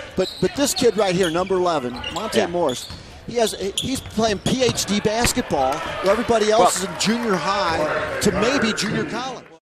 But this kid right here, number 11, Monte Morris, he's playing PhD basketball where everybody else is in junior high to maybe junior college.